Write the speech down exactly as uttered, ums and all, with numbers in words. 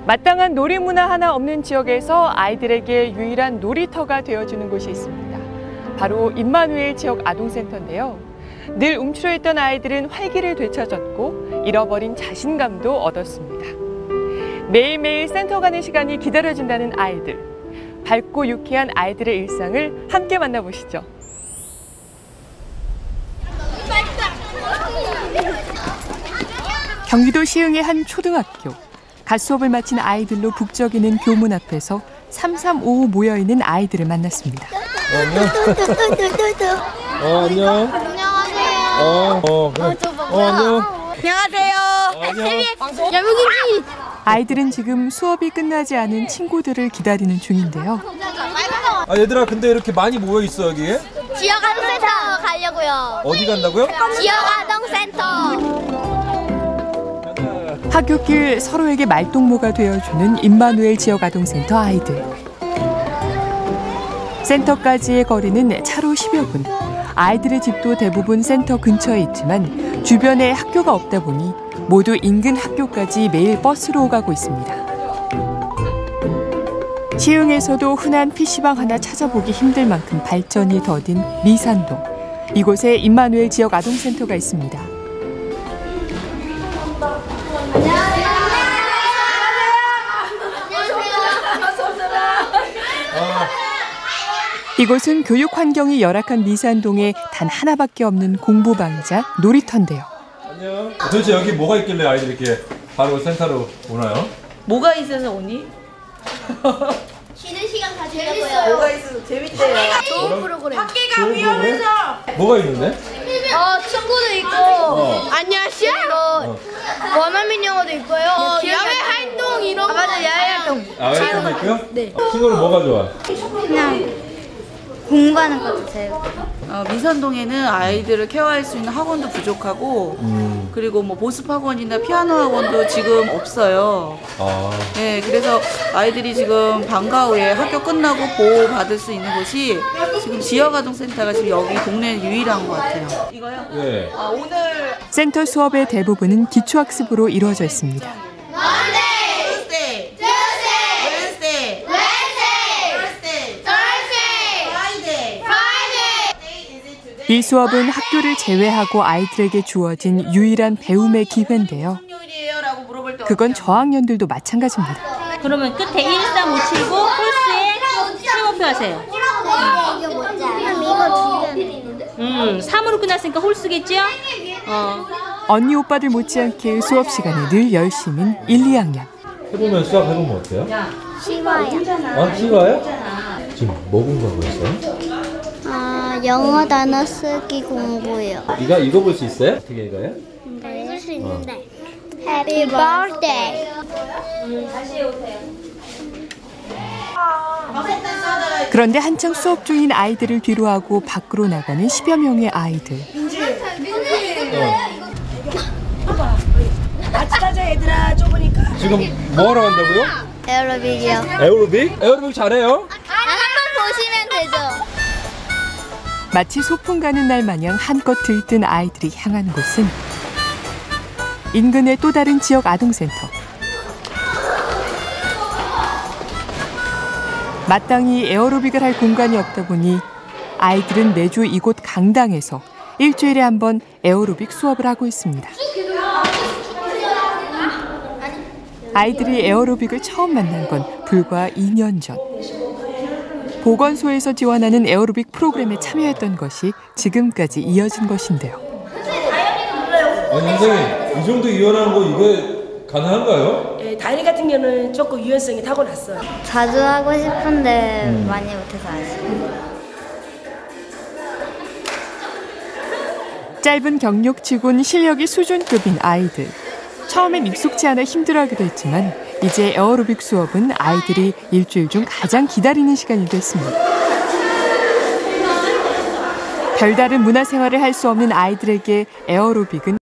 마땅한 놀이 문화 하나 없는 지역에서 아이들에게 유일한 놀이터가 되어주는 곳이 있습니다. 바로 임마누엘 지역 아동센터인데요. 늘 움츠려있던 아이들은 활기를 되찾았고 잃어버린 자신감도 얻었습니다. 매일매일 센터 가는 시간이 기다려진다는 아이들. 밝고 유쾌한 아이들의 일상을 함께 만나보시죠. 경기도 시흥의 한 초등학교. 갓 수업을 마친 아이들로 북적이는 교문 앞에서 삼삼오오 모여있는 아이들을 만났습니다. 어, 안녕. 어, 안녕. 안녕하세요. 어, 어, 그래. 어, 안녕. 안녕하세요. 안녕. 야무김치. 아이들은 지금 수업이 끝나지 않은 친구들을 기다리는 중인데요. 아, 얘들아, 근데 이렇게 많이 모여 있어 여기? 지역 아동센터 가려고요. 어디 간다고요? 지역 아동센터. 학교길 서로에게 말동무가 되어주는 임마누엘 지역 아동센터 아이들. 센터까지의 거리는 차로 십여 분. 아이들의 집도 대부분 센터 근처에 있지만 주변에 학교가 없다 보니 모두 인근 학교까지 매일 버스로 오가고 있습니다. 시흥에서도 흔한 피시방 하나 찾아보기 힘들 만큼 발전이 더딘 미산동. 이곳에 임마누엘 지역 아동센터가 있습니다. 이곳은 교육 환경이 열악한 미산동에 단 하나밖에 없는 공부방이자 놀이터인데요. 안녕. 도대체 여기 뭐가 있길래 아이들이 이렇게 바로 센터로 오나요? 뭐가 있어서 오니? 쉬는 시간 가지려고요. 뭐가 있어서 재밌대요. 좋은 프로그램. 학기가 위험해서. 뭐가 있는데? 어, 친구도 있고. 어. 안녕하세요. 어. 원어민 영어도 있고요. 어, 야외 활동 이런 거. 아, 맞아, 야외 활동. 야외 활동도 있고요? 네. 친구는 뭐가 좋아? 그냥 공부하는 것도 제일. 어, 미산동에는 아이들을 케어할 수 있는 학원도 부족하고 음. 그리고 뭐 보습 학원이나 피아노 학원도 지금 없어요. 아. 네, 그래서 아이들이 지금 방과 후에 학교 끝나고 보호 받을 수 있는 곳이 지금 지역아동센터가 지금 여기 동네 유일한 것 같아요. 이거요? 네. 아, 오늘 센터 수업의 대부분은 기초학습으로 이루어져 있습니다. Tuesday, Wednesday, Thursday, Friday. 이 수업은 학교를 제외하고 아이들에게 주어진 유일한 배움의 기회인데요. 요일이에요라고 물어볼 때 그건 저학년들도 마찬가지입니다. 그러면 끝에 일삼오칠구 홀수에 칠번표 하세요. 이거 뭐지? 이거 두 개. 음, 삼으로 끝났으니까 홀수겠죠? 어. 언니 오빠들 못지않게 수업 시간에 늘 열심인 일, 이 학년. 해보면 수학 해보면 어때요? 쉬워요. 아, 쉬워요? 지금 뭐 공부하고 있어요? 아, 영어 단어 쓰기 공부요. 이거 읽어볼 수 있어요? 어떻게 읽어요? 읽을 수 있는데. Happy birthday. 그런데 한창 수업 중인 아이들을 뒤로하고 밖으로 나가는 십여 명의 아이들. 같이 가자 얘들아 좁으니까. 지금 뭐 하러 간다고요? 에어로빅이요. 에어로빅? 에어로빅 잘해요? 아, 한번 보시면 되죠. 마치 소풍 가는 날 마냥 한껏 들뜬 아이들이 향한 곳은 인근의 또 다른 지역 아동센터. 마땅히 에어로빅을 할 공간이 없다 보니 아이들은 매주 이곳 강당에서 일주일에 한 번 에어로빅 수업을 하고 있습니다. 아이들이 에어로빅을 처음 만난 건 불과 이 년 전. 보건소에서 지원하는 에어로빅 프로그램에 참여했던 것이 지금까지 이어진 것인데요. 아니 선생님, 이 정도 이완하는 거 이거 가능한가요? 예, 다리 같은 경우는 조금 유연성이 타고났어요. 자주 하고 싶은데 음. 많이 못해서 아쉬워요. 짧은 경력치곤 실력이 수준급인 아이들. 처음엔 익숙치 않아 힘들어하기도 했지만 이제 에어로빅 수업은 아이들이 일주일 중 가장 기다리는 시간이 됐습니다. 별다른 문화생활을 할 수 없는 아이들에게 에어로빅은